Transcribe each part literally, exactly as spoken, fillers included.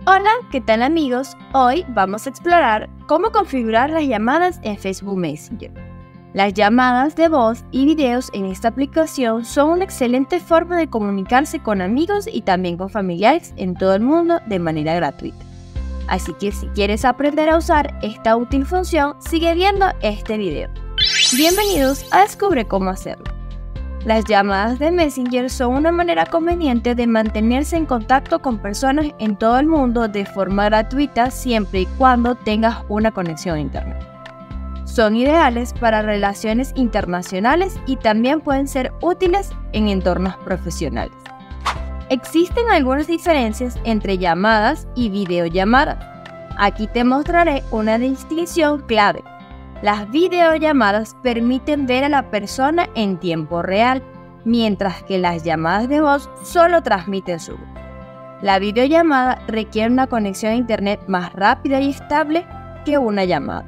Hola, ¿qué tal amigos? Hoy vamos a explorar cómo configurar las llamadas en Facebook Messenger. Las llamadas de voz y videos en esta aplicación son una excelente forma de comunicarse con amigos y también con familiares en todo el mundo de manera gratuita. Así que si quieres aprender a usar esta útil función, sigue viendo este video. Bienvenidos a Descubre cómo hacerlo. Las llamadas de Messenger son una manera conveniente de mantenerse en contacto con personas en todo el mundo de forma gratuita siempre y cuando tengas una conexión a internet. Son ideales para relaciones internacionales y también pueden ser útiles en entornos profesionales. Existen algunas diferencias entre llamadas y videollamadas. Aquí te mostraré una distinción clave. Las videollamadas permiten ver a la persona en tiempo real, mientras que las llamadas de voz solo transmiten su voz. La videollamada requiere una conexión a internet más rápida y estable que una llamada.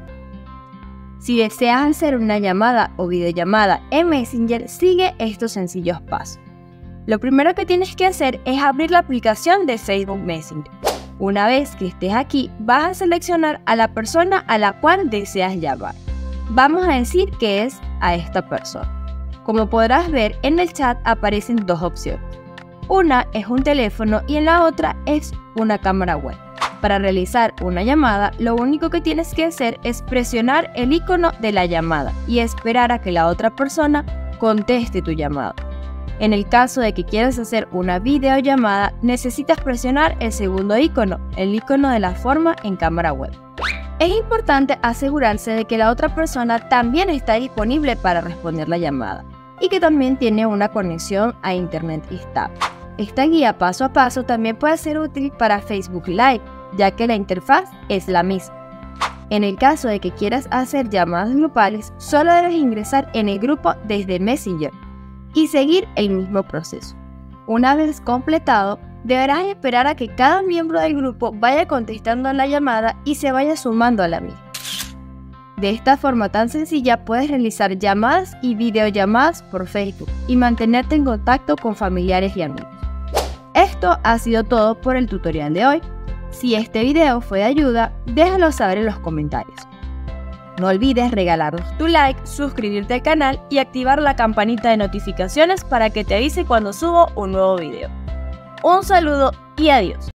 Si deseas hacer una llamada o videollamada en Messenger, sigue estos sencillos pasos. Lo primero que tienes que hacer es abrir la aplicación de Facebook Messenger. Una vez que estés aquí, vas a seleccionar a la persona a la cual deseas llamar. Vamos a decir que es a esta persona. Como podrás ver, en el chat aparecen dos opciones. Una es un teléfono y en la otra es una cámara web. Para realizar una llamada, lo único que tienes que hacer es presionar el icono de la llamada y esperar a que la otra persona conteste tu llamada. En el caso de que quieras hacer una videollamada, necesitas presionar el segundo icono, el icono de la forma en cámara web. Es importante asegurarse de que la otra persona también está disponible para responder la llamada y que también tiene una conexión a internet estable. Esta guía paso a paso también puede ser útil para Facebook Live, ya que la interfaz es la misma. En el caso de que quieras hacer llamadas grupales, solo debes ingresar en el grupo desde Messenger y seguir el mismo proceso. Una vez completado, deberás esperar a que cada miembro del grupo vaya contestando a la llamada y se vaya sumando a la misma. De esta forma tan sencilla puedes realizar llamadas y videollamadas por Facebook y mantenerte en contacto con familiares y amigos. Esto ha sido todo por el tutorial de hoy. Si este video fue de ayuda, déjalo saber en los comentarios. No olvides regalarnos tu like, suscribirte al canal y activar la campanita de notificaciones para que te avise cuando subo un nuevo video. Un saludo y adiós.